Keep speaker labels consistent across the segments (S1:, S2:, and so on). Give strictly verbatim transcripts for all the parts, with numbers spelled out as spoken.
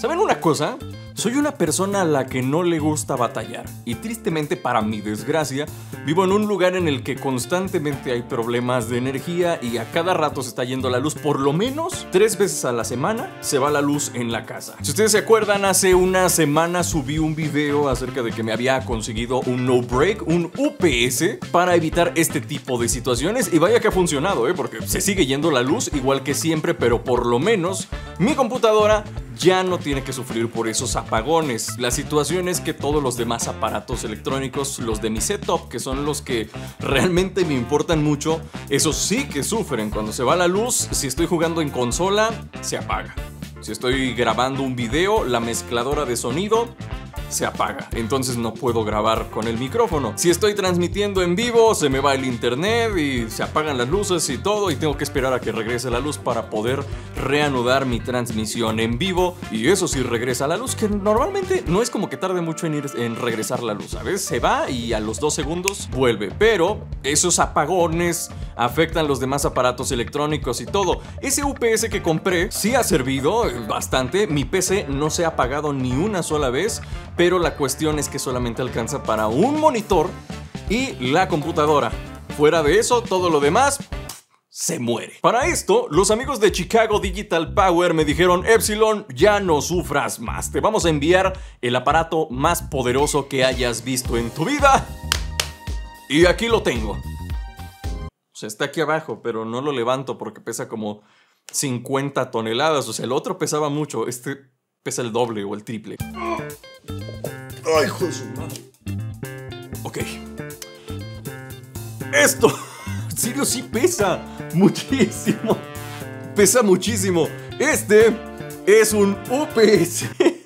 S1: ¿Saben una cosa? Soy una persona a la que no le gusta batallar y tristemente, para mi desgracia, vivo en un lugar en el que constantemente hay problemas de energía y a cada rato se está yendo la luz. Por lo menos tres veces a la semana se va la luz en la casa. Si ustedes se acuerdan, hace una semana subí un video acerca de que me había conseguido un no break, un U P S, para evitar este tipo de situaciones, y vaya que ha funcionado, ¿eh? Porque se sigue yendo la luz igual que siempre, pero por lo menos mi computadora ya no tiene que sufrir por esos apagones. La situación es que todos los demás aparatos electrónicos, los de mi setup, que son los que realmente me importan mucho, esos sí que sufren. Cuando se va la luz, si estoy jugando en consola, se apaga. Si estoy grabando un video, la mezcladora de sonido se apaga, entonces no puedo grabar con el micrófono. Si estoy transmitiendo en vivo, se me va el internet y se apagan las luces y todo, y tengo que esperar a que regrese la luz para poder reanudar mi transmisión en vivo. Y eso sí regresa la luz, que normalmente no es como que tarde mucho en, ir, en regresar la luz. A veces se va y a los dos segundos vuelve, pero esos apagones afectan los demás aparatos electrónicos y todo. Ese U P S que compré sí ha servido bastante. Mi P C no se ha apagado ni una sola vez, pero la cuestión es que solamente alcanza para un monitor y la computadora. Fuera de eso, todo lo demás se muere. Para esto, los amigos de Chicago Digital Power me dijeron: Epsilon, ya no sufras más. Te vamos a enviar el aparato más poderoso que hayas visto en tu vida. Y aquí lo tengo. O sea, está aquí abajo, pero no lo levanto porque pesa como cincuenta toneladas. O sea, el otro pesaba mucho. Este pesa el doble o el triple. ¡Ay, hijo de su madre! Ok. Esto, en serio, sí pesa muchísimo. Pesa muchísimo. Este es un U P S.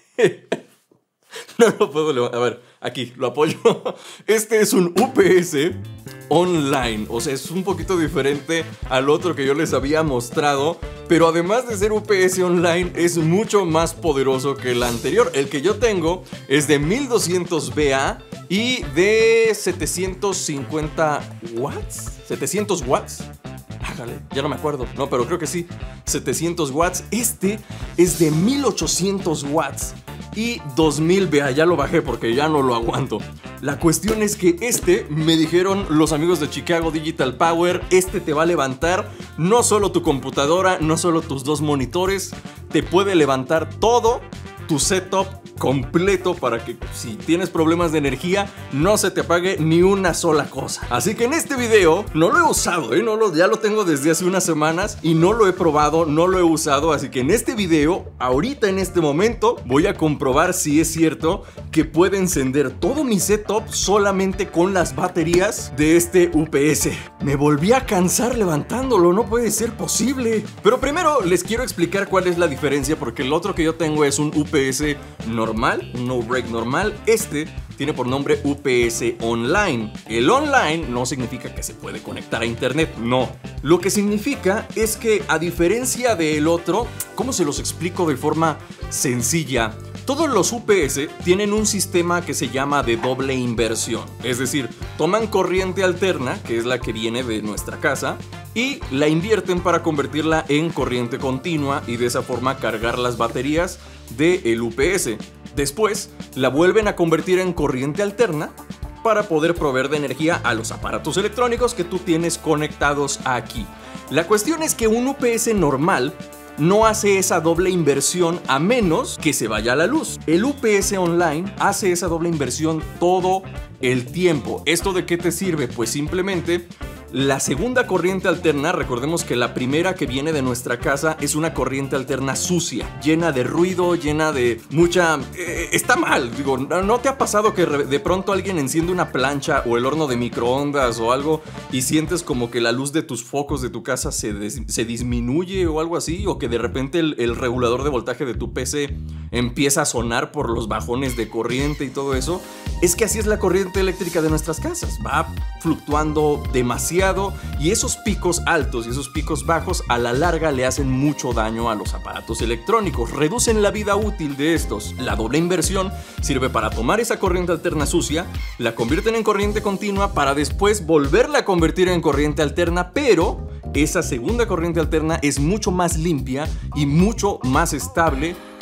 S1: No lo puedo levantar. A ver, aquí, lo apoyo. Este es un U P S online. O sea, es un poquito diferente al otro que yo les había mostrado. Pero además de ser U P S online, es mucho más poderoso que el anterior. El que yo tengo es de mil doscientos V A y de setecientos cincuenta watts. ¿setecientos watts? Hágale, ya no me acuerdo. No, pero creo que sí. setecientos watts. Este es de mil ochocientos watts y dos mil V A. Ya lo bajé porque ya no lo aguanto. La cuestión es que este, me dijeron los amigos de Chicago Digital Power, este te va a levantar no solo tu computadora, no solo tus dos monitores, te puede levantar todo tu setup completo para que si tienes problemas de energía no se te apague ni una sola cosa. Así que en este video no lo he usado, ¿eh? no lo, ya lo tengo desde hace unas semanas y no lo he probado, no lo he usado. Así que en este video, ahorita en este momento, voy a comprobar si es cierto que puede encender todo mi setup solamente con las baterías de este U P S. Me volví a cansar levantándolo, no puede ser posible. Pero primero les quiero explicar cuál es la diferencia, porque el otro que yo tengo es un U P S normal. Normal, un no break normal. Este tiene por nombre U P S online. El online no significa que se puede conectar a internet, no. Lo que significa es que, a diferencia del otro, ¿cómo se los explico de forma sencilla? Todos los U P S tienen un sistema que se llama de doble inversión. Es decir, toman corriente alterna, que es la que viene de nuestra casa, y la invierten para convertirla en corriente continua y de esa forma cargar las baterías del U P S. Después la vuelven a convertir en corriente alterna para poder proveer de energía a los aparatos electrónicos que tú tienes conectados aquí. La cuestión es que un U P S normal no hace esa doble inversión a menos que se vaya la luz. El U P S online hace esa doble inversión todo el tiempo. ¿Esto de qué te sirve? Pues simplemente la segunda corriente alterna, recordemos que la primera que viene de nuestra casa es una corriente alterna sucia, llena de ruido, llena de mucha... Eh, está mal, digo, ¿no te ha pasado que de pronto alguien enciende una plancha o el horno de microondas o algo y sientes como que la luz de tus focos de tu casa se, des, se disminuye o algo así? O que de repente el, el regulador de voltaje de tu P C empieza a sonar por los bajones de corriente y todo eso. Es que así es la corriente eléctrica de nuestras casas, va fluctuando demasiado. Y esos picos altos y esos picos bajos a la larga le hacen mucho daño a los aparatos electrónicos, reducen la vida útil de estos. La doble inversión sirve para tomar esa corriente alterna sucia, la convierten en corriente continua para después volverla a convertir en corriente alterna, pero esa segunda corriente alterna es mucho más limpia y mucho más estable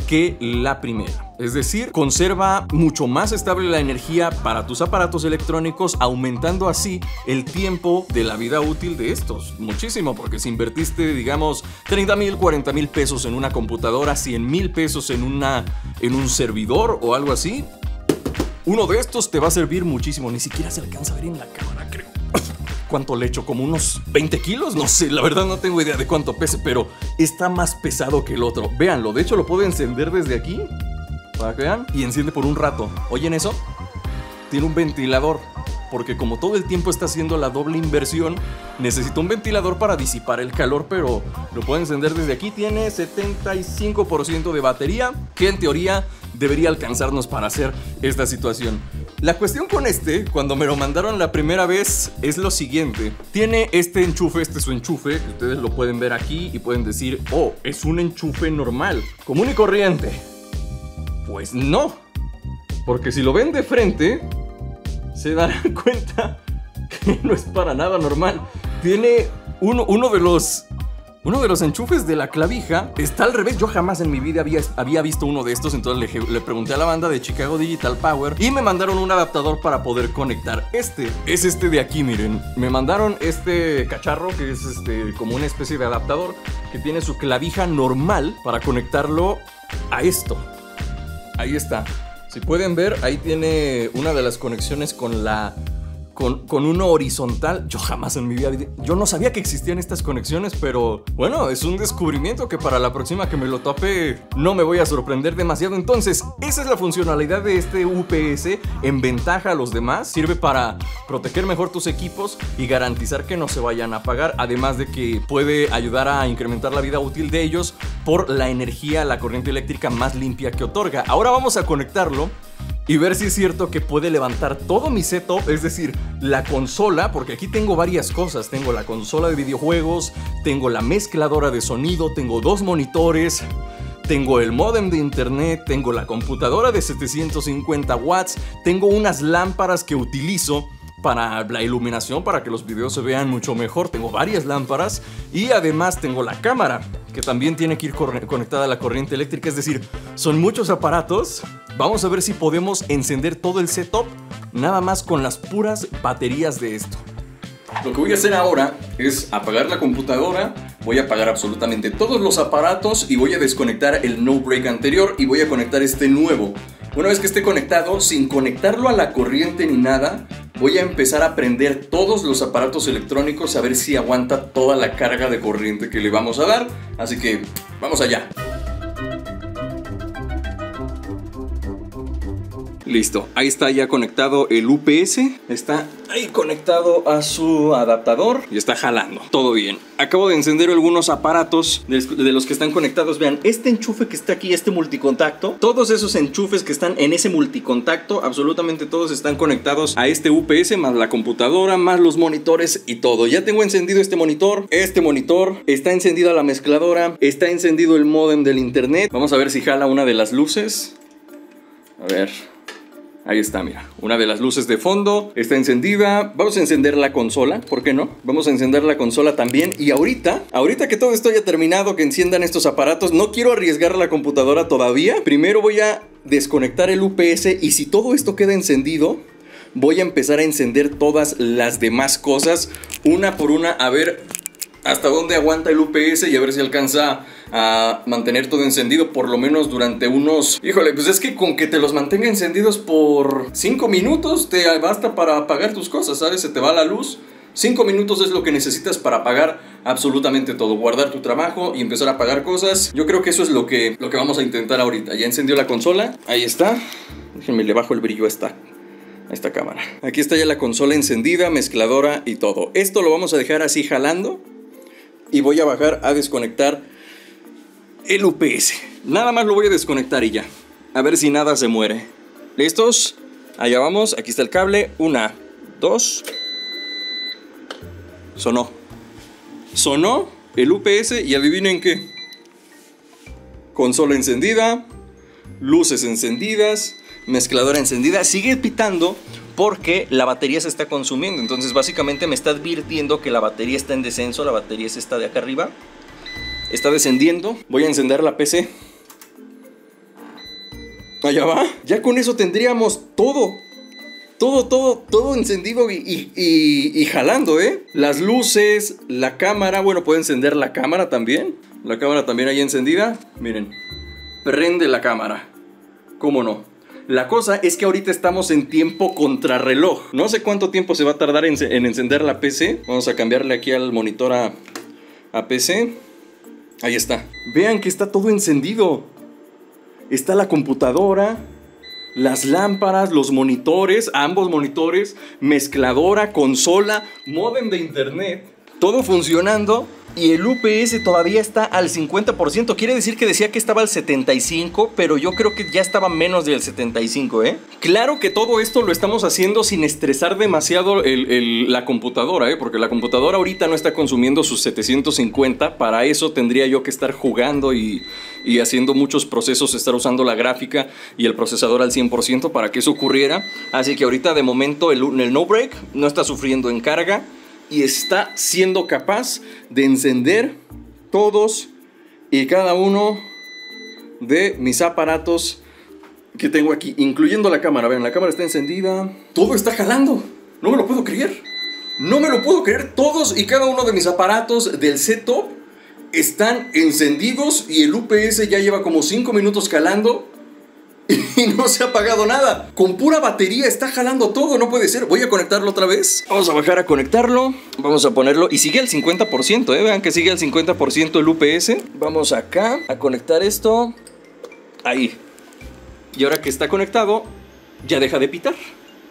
S1: que la primera. Es decir, conserva mucho más estable la energía para tus aparatos electrónicos, aumentando así el tiempo de la vida útil de estos. Muchísimo, porque si invertiste, digamos, treinta mil, cuarenta mil pesos en una computadora, cien mil pesos en, una, en un servidor o algo así, uno de estos te va a servir muchísimo. Ni siquiera se alcanza a ver en la cámara, creo. ¿Cuánto le echo? ¿Como unos veinte kilos? No sé, la verdad no tengo idea de cuánto pese, pero está más pesado que el otro. Véanlo, de hecho lo puedo encender desde aquí, para que vean, y enciende por un rato. ¿Oyen eso? Tiene un ventilador, porque como todo el tiempo está haciendo la doble inversión, necesita un ventilador para disipar el calor, pero lo puedo encender desde aquí. Tiene setenta y cinco por ciento de batería, que en teoría debería alcanzarnos para hacer esta situación. La cuestión con este, cuando me lo mandaron la primera vez, es lo siguiente. Tiene este enchufe, este es su enchufe, que ustedes lo pueden ver aquí y pueden decir, oh, es un enchufe normal, común y corriente. Pues no, porque si lo ven de frente, se darán cuenta que no es para nada normal. Tiene uno, uno de los... Uno de los enchufes de la clavija está al revés. Yo jamás en mi vida había, había visto uno de estos. Entonces le, le pregunté a la banda de Chicago Digital Power y me mandaron un adaptador para poder conectar. Este es este de aquí, miren. Me mandaron este cacharro que es este, como una especie de adaptador que tiene su clavija normal para conectarlo a esto. Ahí está. Si pueden ver, ahí tiene una de las conexiones con la... Con, con uno horizontal. Yo jamás en mi vida, yo no sabía que existían estas conexiones, pero bueno, es un descubrimiento que para la próxima que me lo tope no me voy a sorprender demasiado. Entonces, esa es la funcionalidad de este U P S en ventaja a los demás. Sirve para proteger mejor tus equipos y garantizar que no se vayan a apagar, además de que puede ayudar a incrementar la vida útil de ellos por la energía, la corriente eléctrica más limpia que otorga. Ahora vamos a conectarlo y ver si es cierto que puede levantar todo mi setup, es decir, la consola, porque aquí tengo varias cosas. Tengo la consola de videojuegos, tengo la mezcladora de sonido, tengo dos monitores, tengo el módem de internet, tengo la computadora de setecientos cincuenta watts, tengo unas lámparas que utilizo para la iluminación, para que los videos se vean mucho mejor. Tengo varias lámparas y además tengo la cámara, que también tiene que ir conectada a la corriente eléctrica. Es decir, son muchos aparatos. Vamos a ver si podemos encender todo el setup nada más con las puras baterías de esto. Lo que voy a hacer ahora es apagar la computadora, voy a apagar absolutamente todos los aparatos y voy a desconectar el no break anterior y voy a conectar este nuevo. Una vez que esté conectado, sin conectarlo a la corriente ni nada, voy a empezar a prender todos los aparatos electrónicos a ver si aguanta toda la carga de corriente que le vamos a dar. Así que, vamos allá. Listo, ahí está ya conectado el U P S. Está ahí conectado a su adaptador y está jalando, todo bien. Acabo de encender algunos aparatos de, de los que están conectados. Vean, este enchufe que está aquí, este multicontacto, todos esos enchufes que están en ese multicontacto, absolutamente todos están conectados a este U P S, más la computadora, más los monitores y todo. Ya tengo encendido este monitor, este monitor, está encendida la mezcladora, está encendido el módem del internet. Vamos a ver si jala una de las luces. A ver... Ahí está, mira, una de las luces de fondo está encendida. Vamos a encender la consola, ¿por qué no? Vamos a encender la consola también. Y ahorita, ahorita que todo esto haya terminado, que enciendan estos aparatos, no quiero arriesgar la computadora todavía. Primero voy a desconectar el U P S y si todo esto queda encendido, voy a empezar a encender todas las demás cosas, una por una, a ver hasta dónde aguanta el U P S y a ver si alcanza a mantener todo encendido por lo menos durante unos... Híjole, pues es que con que te los mantenga encendidos por cinco minutos te basta para apagar tus cosas, ¿sabes? Se te va la luz. cinco minutos es lo que necesitas para apagar absolutamente todo, guardar tu trabajo y empezar a apagar cosas. Yo creo que eso es lo que, lo que vamos a intentar ahorita. Ya encendió la consola, ahí está. Déjenme, le bajo el brillo a esta, a esta cámara. Aquí está ya la consola encendida, mezcladora y todo. Esto lo vamos a dejar así jalando y voy a bajar a desconectar el U P S. Nada más lo voy a desconectar y ya. A ver si nada se muere. ¿Listos? Allá vamos. Aquí está el cable. Una, dos. Sonó. Sonó el U P S y adivinen qué. Consola encendida. Luces encendidas. Mezcladora encendida. Sigue pitando porque la batería se está consumiendo. Entonces básicamente me está advirtiendo que la batería está en descenso. La batería es esta de acá arriba. Está descendiendo. Voy a encender la P C. Allá va. Ya con eso tendríamos todo. Todo, todo, todo encendido y, y, y, y jalando, ¿eh? Las luces, la cámara. Bueno, puede encender la cámara también. La cámara también ahí encendida. Miren. Prende la cámara. ¿Cómo no? La cosa es que ahorita estamos en tiempo contrarreloj. No sé cuánto tiempo se va a tardar en, en encender la P C. Vamos a cambiarle aquí al monitor a, a P C. Ahí está. Vean que está todo encendido. Está la computadora, las lámparas, los monitores, ambos monitores, mezcladora, consola, módem de internet. Todo funcionando. Y el U P S todavía está al cincuenta por ciento. Quiere decir que decía que estaba al setenta y cinco por ciento, pero yo creo que ya estaba menos del setenta y cinco por ciento, ¿eh? Claro que todo esto lo estamos haciendo sin estresar demasiado el, el, la computadora, ¿eh? Porque la computadora ahorita no está consumiendo sus setecientos cincuenta. Para eso tendría yo que estar jugando y, y haciendo muchos procesos, estar usando la gráfica y el procesador al cien por ciento para que eso ocurriera. Así que ahorita de momento el, el no break no está sufriendo en carga. Y está siendo capaz de encender todos y cada uno de mis aparatos que tengo aquí, incluyendo la cámara. Vean, la cámara está encendida. Todo está jalando. No me lo puedo creer. No me lo puedo creer. Todos y cada uno de mis aparatos del setup están encendidos y el U P S ya lleva como cinco minutos jalando. Y no se ha apagado nada. Con pura batería está jalando todo. No puede ser. Voy a conectarlo otra vez. Vamos a bajar a conectarlo. Vamos a ponerlo. Y sigue al cincuenta por ciento, ¿eh? Vean que sigue al cincuenta por ciento el U P S. Vamos acá a conectar esto. Ahí. Y ahora que está conectado, ya deja de pitar.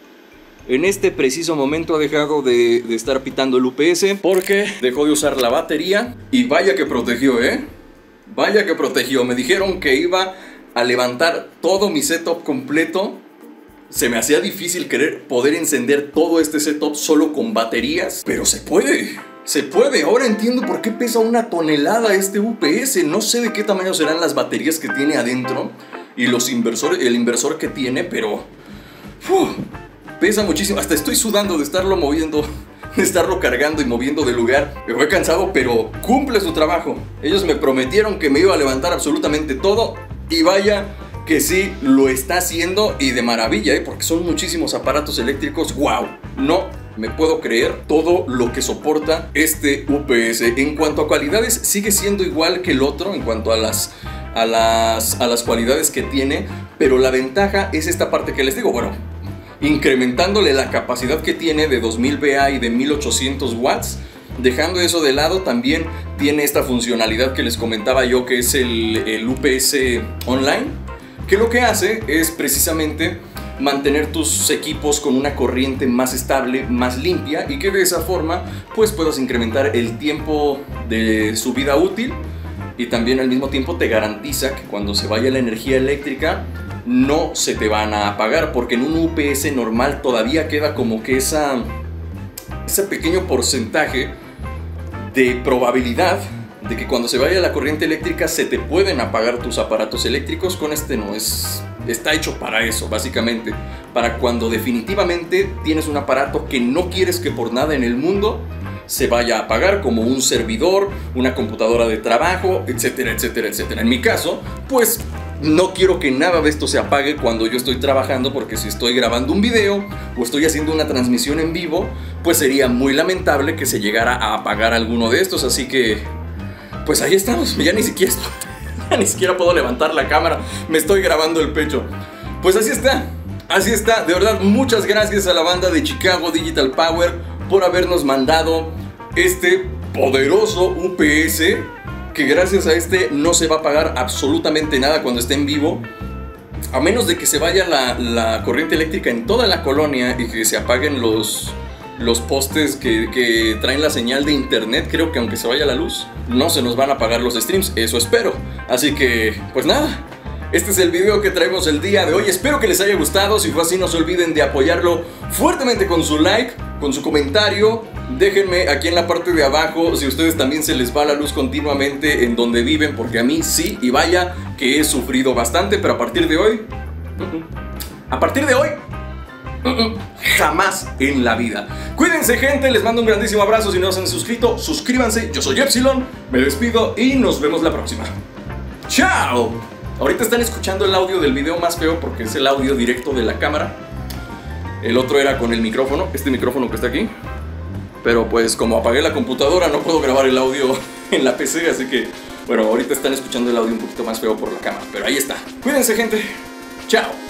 S1: En este preciso momento ha dejado de, de estar pitando el U P S porque dejó de usar la batería. Y vaya que protegió, ¿eh? Vaya que protegió. Me dijeron que iba a levantar todo mi setup completo. Se me hacía difícil querer poder encender todo este setup solo con baterías, pero se puede, se puede. Ahora entiendo por qué pesa una tonelada este U P S. No sé de qué tamaño serán las baterías que tiene adentro y los inversores, el inversor que tiene, pero uf, pesa muchísimo. Hasta estoy sudando de estarlo moviendo, de estarlo cargando y moviendo de lugar. Me voy cansado, pero cumple su trabajo. Ellos me prometieron que me iba a levantar absolutamente todo. Y vaya que sí lo está haciendo y de maravilla, ¿eh? Porque son muchísimos aparatos eléctricos. ¡Wow! No me puedo creer todo lo que soporta este U P S. En cuanto a cualidades, sigue siendo igual que el otro en cuanto a las, a las, a las cualidades que tiene. Pero la ventaja es esta parte que les digo. Bueno, incrementándole la capacidad que tiene de dos mil vatios y de mil ochocientos watts. Dejando eso de lado, también tiene esta funcionalidad que les comentaba yo, que es el, el U P S Online, que lo que hace es precisamente mantener tus equipos con una corriente más estable, más limpia, y que de esa forma pues puedas incrementar el tiempo de su vida útil, y también al mismo tiempo te garantiza que cuando se vaya la energía eléctrica no se te van a apagar, porque en un U P S normal todavía queda como que esa, ese pequeño porcentaje de probabilidad de que cuando se vaya la corriente eléctrica se te pueden apagar tus aparatos eléctricos. Con este no, es, está hecho para eso, básicamente. Para cuando definitivamente tienes un aparato que no quieres que por nada en el mundo se vaya a apagar, como un servidor, una computadora de trabajo, etcétera, etcétera, etcétera. En mi caso, pues no quiero que nada de esto se apague cuando yo estoy trabajando, porque si estoy grabando un video o estoy haciendo una transmisión en vivo, pues sería muy lamentable que se llegara a apagar alguno de estos. Así que, pues ahí estamos. Ya ni siquiera, ya ni siquiera puedo levantar la cámara, me estoy grabando el pecho. Pues así está, así está. De verdad, muchas gracias a la banda de Chicago Digital Power por habernos mandado este poderoso U P S, que gracias a este no se va a apagar absolutamente nada cuando esté en vivo, a menos de que se vaya la, la corriente eléctrica en toda la colonia y que se apaguen los, los postes que, que traen la señal de internet. Creo que aunque se vaya la luz, no se nos van a apagar los streams, eso espero. Así que, pues nada, este es el video que traemos el día de hoy. Espero que les haya gustado. Si fue así, no se olviden de apoyarlo fuertemente con su like, con su comentario. Déjenme aquí en la parte de abajo si a ustedes también se les va la luz continuamente en donde viven, porque a mí sí, y vaya que he sufrido bastante. Pero a partir de hoy, a partir de hoy, jamás en la vida. Cuídense, gente, les mando un grandísimo abrazo. Si no se han suscrito, suscríbanse. Yo soy Epsilon, me despido y nos vemos la próxima. ¡Chao! Ahorita están escuchando el audio del video más feo porque es el audio directo de la cámara. El otro era con el micrófono, este micrófono que está aquí. Pero pues como apagué la computadora no puedo grabar el audio en la P C, así que bueno, ahorita están escuchando el audio un poquito más feo por la cámara, pero ahí está. Cuídense, gente. Chao.